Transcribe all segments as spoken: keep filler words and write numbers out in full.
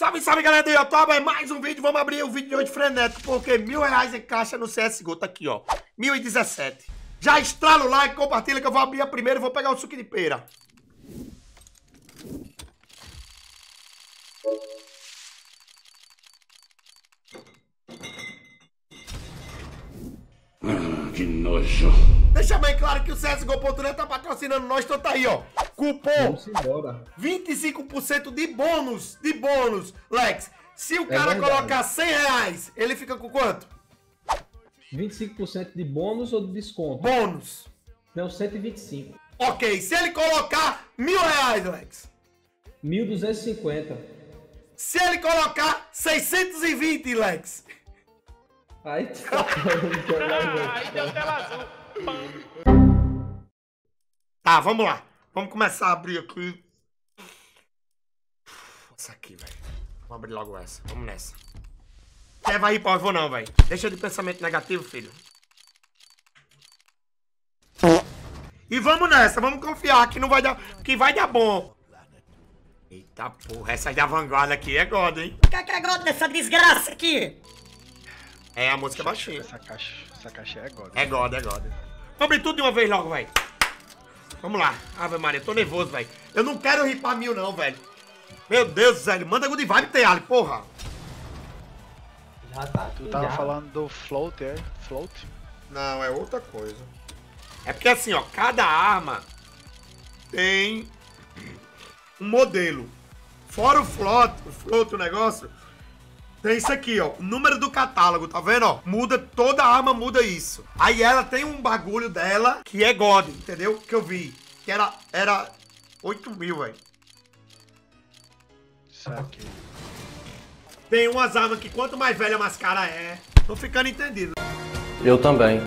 Salve, salve, galera do YouTube, é mais um vídeo, vamos abrir o vídeo de hoje frenético, porque mil reais em caixa no C S G O, tá aqui, ó, mil e dezessete. Já estrala o like, compartilha que eu vou abrir a primeira e vou pegar o suco de pera. Ah, que nojo. Deixa bem claro que o C S G O ponto net tá patrocinando nós, então tá aí, ó. Cupom vinte e cinco por cento de bônus, de bônus, Lex. Se o cara verdade. colocar cem reais, ele fica com quanto? vinte e cinco por cento de bônus ou de desconto? Bônus. Não, cento e vinte e cinco. Ok, se ele colocar mil reais, Lex. mil duzentos e cinquenta. Se ele colocar seiscentos e vinte, Lex. Aí tá falando. Aí deu tela azul. Tá, vamos lá. Vamos começar a abrir aqui. Essa aqui, velho. Vamos abrir logo essa. Vamos nessa. Quer vai ir pra eu vou não, velho. Deixa de pensamento negativo, filho. E vamos nessa. Vamos confiar que não vai dar... Que vai dar bom. Eita porra. Essa da vanguarda aqui é God, hein? O que é que é God dessa desgraça aqui? É, a música é baixinha. Essa caixa, essa caixa é God. É God, é God. Vamos abrir tudo de uma vez logo, velho. Vamos lá. Ave Maria, tô nervoso, velho. Eu não quero ripar mil, não, velho. Meu Deus, velho. Manda good vibe, Teali, porra. Já tá aqui, Tu tava já. falando do float, é? Float? Não, é outra coisa. É porque assim, ó, cada arma tem um modelo. Fora o float, o float, o negócio, tem isso aqui, ó. O número do catálogo, tá vendo, ó? Muda, toda arma muda isso. Aí ela tem um bagulho dela que é God, entendeu? Que eu vi. Que era, era oito mil, velho. Isso aqui. Tem umas armas que quanto mais velha, mais cara é. Tô ficando entendido. Eu também.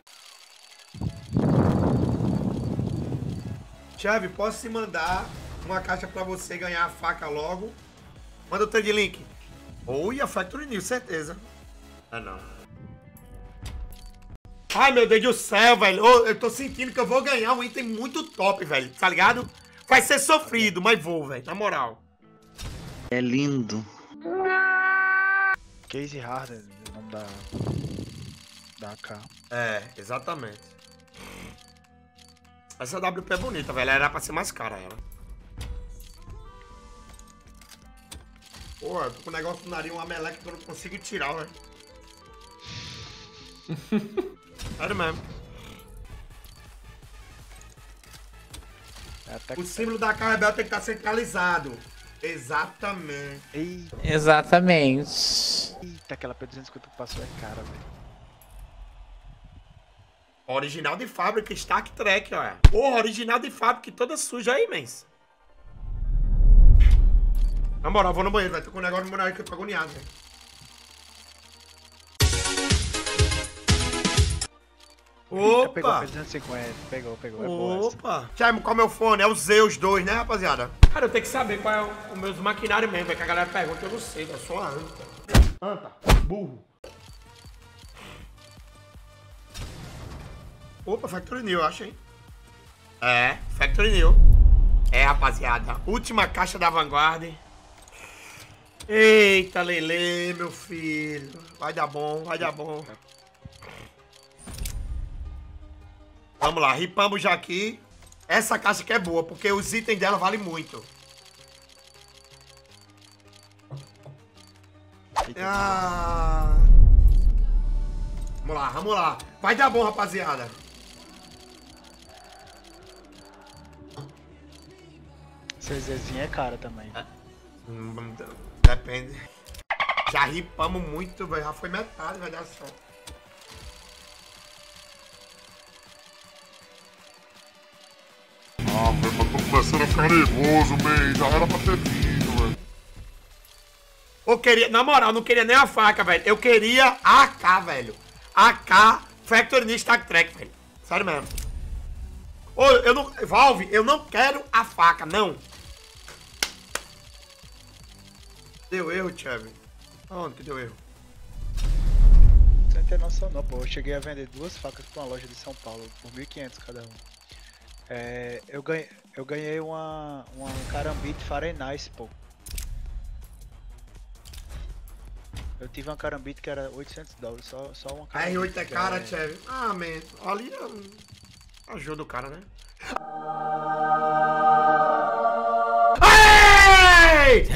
Chave, posso te mandar uma caixa pra você ganhar a faca logo? Manda o trade link. Oi, a Factory New, certeza. Ah, não. Ai, meu Deus do céu, velho. Ô, eu tô sentindo que eu vou ganhar um item muito top, velho. Tá ligado? Vai ser sofrido, mas vou, velho. Na moral. É lindo. Case Harden, o nome da... Da A K. É, exatamente. Essa W P é bonita, velho. Era pra ser mais cara, ela. Pô, eu tô com um negócio no nariz, uma meleca que eu não consigo tirar, velho. Sério mesmo. É até O que... símbolo da Carrebel tem que estar centralizado. Exatamente. Eita, Exatamente. eita, aquela P duzentos e cinquenta que passou é cara, velho. Original de fábrica, Stark Trek, olha. Porra, original de fábrica, toda suja aí, mens. Na moral, vou no banheiro, velho. Tô com um negócio no meu nariz que eu tô agoniado, velho. Eita, pegou a Opa! P duzentos e cinquenta, pegou, pegou, é boa essa. Opa! Chama, qual é o meu fone? É o Zeus dois, né, rapaziada? Cara, eu tenho que saber qual é o, o meus maquinário mesmo, é que a galera pergunta, eu não sei, eu sou uma anta. Anta, burro. Opa, Factory New, eu acho, hein? É, Factory New. É, rapaziada, última caixa da Vanguard. Eita, Lele, meu filho. Vai dar bom, vai dar bom. Vamos lá, ripamos já aqui. Essa caixa aqui é boa, porque os itens dela valem muito. Ah. Vamos lá, vamos lá. Vai dar bom, rapaziada. CZzinha é cara também. Hum, Depende. Já ripamos muito, velho. Já foi metade, vai dar só. Ah, velho, mas tô começando a ficar nervoso, man. Já era pra ter vindo, velho. Eu queria, na moral, não queria nem a faca, velho. Eu queria a AK, velho. A K Factory New Star Trek, velho. Sério mesmo. Ô, eu não... Valve, eu não quero a faca, não. Deu erro, Chevy. Onde que deu erro? Você não tem noção não, pô. Eu cheguei a vender duas facas pra uma loja de São Paulo, por mil e quinhentos cada uma. É, eu ganhei, eu ganhei uma, uma Karambit Fahrenheit, pô. Eu tive uma carambite que era oitocentos dólares, só, só uma A carambite. R oito é cara, que Chevy. Ah, man. Ali hum, ajuda o cara, né? Ei!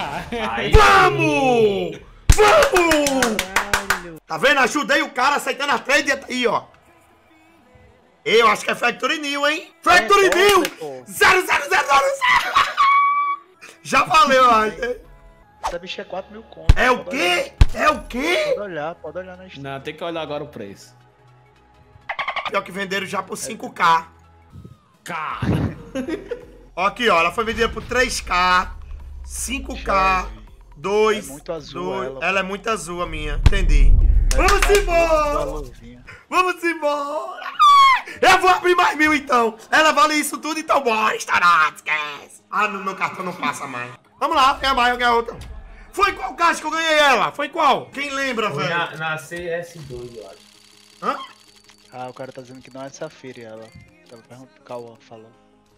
Vamos! Vamos! Tá vendo? Ajudei o cara aceitando as três dietas aí, ó. Eu acho que é Factory New, hein? Factory É, New! pô. zero zero zero zero! Já valeu, eu acho. Essa bicha é quatro mil conto. É o pode quê? É o quê? Olhar, pode olhar, pode olhar na história. Não, tem que olhar agora o preço. Pior que venderam já por cinco K. Cara. Ó aqui, ó. Ela foi vendida por três K, cinco K, dois. É muito azul dois. ela. Ela é muito azul, a minha. Entendi. Vamos Uma embora! luvinha. Vamos embora! Eu vou abrir mais mil, então. Ela vale isso tudo, então bora. Estará, esquece. Ah, no meu cartão não passa mais. Vamos lá, ganha mais, eu ganho outra. Foi qual caixa que eu ganhei ela? Foi qual? Quem lembra, Foi velho? na, na C S dois, eu acho. Hã? Ah, o cara tá dizendo que não é Safira ela. Tava perguntando, Cauã falou.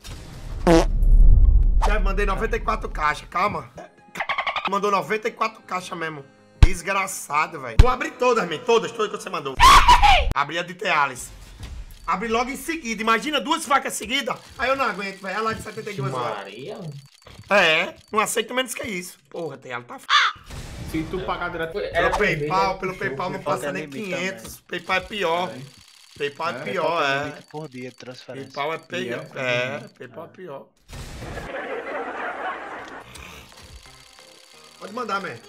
Já mandei noventa e quatro caixas, calma. Mandou noventa e quatro caixas mesmo. Desgraçado, velho. Vou abrir todas, man. Todas, todas que você mandou. Abri a de Teales. Abri logo em seguida. Imagina duas facas seguidas. Aí eu não aguento, velho. Ela de setenta e dois horas. Maria? É, não aceito menos que isso. Porra, Teales tá f... Se tu pagar direto... Pelo PayPal, pelo PayPal não PayPal passa tem nem limite quinhentos. PayPal é pior. PayPal é pior, Tem é. limite por dia de transferência. PayPal é pior. É, PayPal é pior. Pode mandar, man.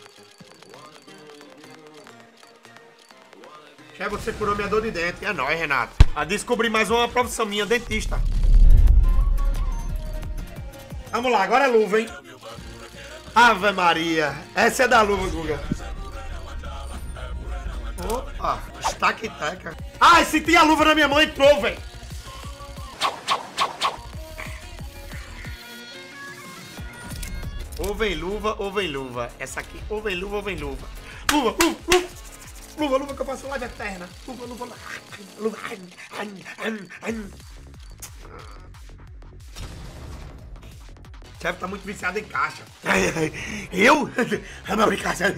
Chefe, você curou minha dor de dente. É nóis, Renato. Ah, descobri mais uma profissão minha, dentista. Vamos lá, agora é luva, hein? Ave Maria. Essa é da luva, Guga. Opa, estaque-teca. Ai, senti a luva na minha mão, entrou, velho. Ou vem luva, ou vem luva. Essa aqui, ou vem luva, ou vem luva. Luva, luva, luva. Luva, luva que eu faço live eterna. Luva, luva, luva. Luva. O chefe tá muito viciado em caixa. Eu? É uma brincadeira.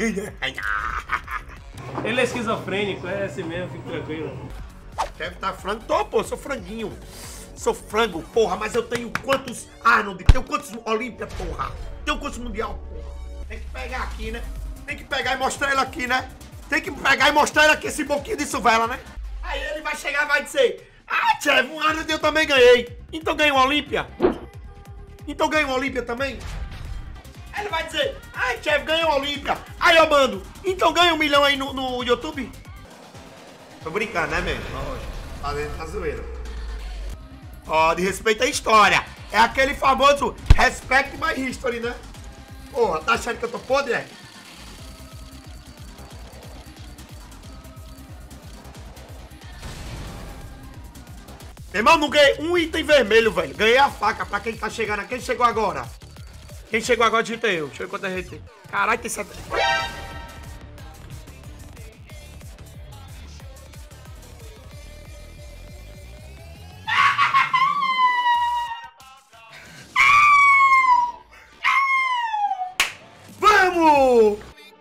Ele é esquizofrênico, é assim mesmo, fique tranquilo. O chefe tá frango. Tô, pô, sou franguinho. Sou frango, porra, mas eu tenho quantos Arnold? Tenho quantos Olímpia, porra? Tenho quantos Mundial, porra? Tem que pegar aqui, né? Tem que pegar e mostrar ele aqui, né? Tem que pegar e mostrar ele aqui, esse boquinho de suvela, né? Aí ele vai chegar e vai dizer: ah, chefe, um Arnold eu também ganhei. Então ganhei um Olímpia. Então ganhei um Olímpia também. Aí ele vai dizer: ai, chefe, ganhei um Olímpia. Aí eu mando: então ganha um milhão aí no, no YouTube. Tô brincando, né, mesmo? Fazendo a zoeira. Ó, de respeito à história. É aquele famoso respect my history, né? Porra, tá achando que eu tô podre, é? Meu irmão, não ganhei um item vermelho, velho. Ganhei a faca pra quem tá chegando aqui. Quem chegou agora? Quem chegou agora digita eu. Deixa eu ver quanto é gente. Caralho, tem sete... Vamos!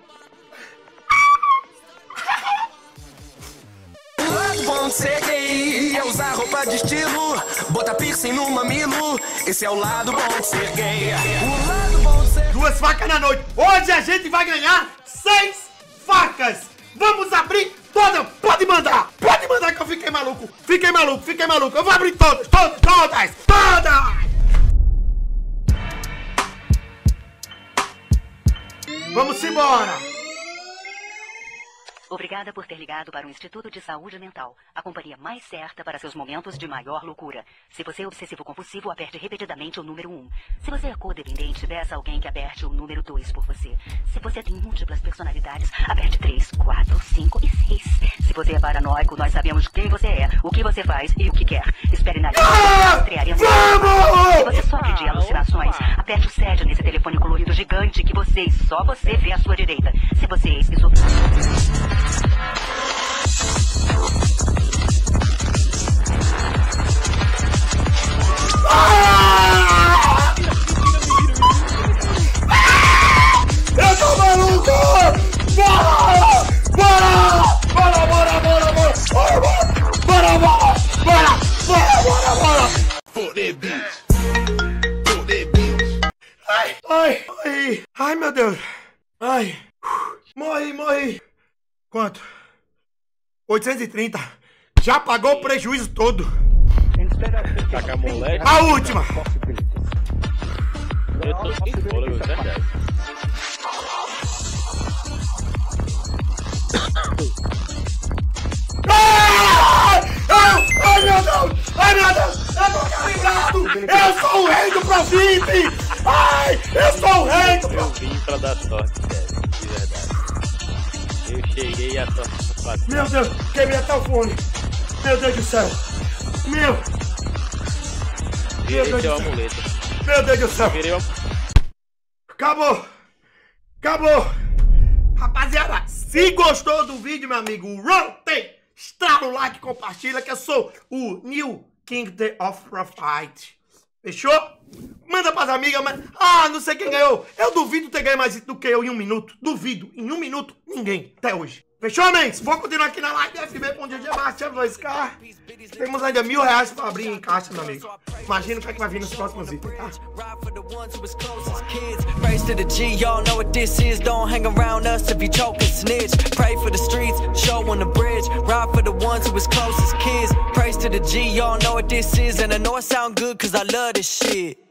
Bom de ser gay é usar roupa de estilo, botar piercing no mamilo. Esse é o lado bom de ser gay. O lado bom de ser... Duas facas na noite. Hoje a gente vai ganhar seis facas. Vamos abrir todas. Pode mandar. Pode mandar que eu fiquei maluco. Fiquei maluco, fiquei maluco. Eu vou abrir todas, todas, todas, todas. Vamos embora. Obrigada por ter ligado para o Instituto de Saúde Mental, a companhia mais certa para seus momentos de maior loucura. Se você é obsessivo-compulsivo, aperte repetidamente o número um. Se você é codependente, peça alguém que aperte o número dois por você. Se você tem múltiplas personalidades, aperte três, quatro, cinco e seis. Se você é paranoico, nós sabemos quem você é, o que você faz e o que quer. Espere na linha. Vamos! Se você sofre de alucinações, aperte o sete nesse telefone colorido gigante que você e só você vê à sua direita. Se você é esquizofrênico... Ah! Eu tô maluco! Bora! Ai, meu Deus. Ai. Morri, morri. Quanto? oitocentos e trinta. Já pagou o prejuízo todo. A última. Eu tô sem fôlego, é verdade. Ai, ai, ai, meu Deus! Ai, meu Deus! Eu tô calibrado! Eu sou o rei do Profit! Ai, eu sou o rei do Profit! Eu vim pra dar sorte, sério, de verdade. Eu cheguei a sorte pra Meu Deus, quebrei até o fone! Meu Deus do céu! Meu! Meu Deus do céu! Amuleto. Meu Deus do céu! Virei o... Acabou! Acabou! Rapaziada, se gostou do vídeo, meu amigo, rotate! Estrala o like, compartilha, que eu sou o New King of Profit. Fechou? Manda pras amigas, mas... Ah, não sei quem ganhou. Eu duvido ter ganho mais do que eu em um minuto. Duvido. Em um minuto, ninguém. Até hoje. Fechou, mens? Vou continuar aqui na live F B com o D J Marcia dois K. Temos ainda mil reais pra abrir em caixa, meu amigo. Imagina o que é que vai vir nos próximos itens, tá? Race to the G, y'all know what this is. Don't hang around us if you choke and snitch. Pray for the streets, show on the bridge. Ride for the ones who was closest kids. Praise to the G, y'all know what this is. And I know it sound good cause I love this shit.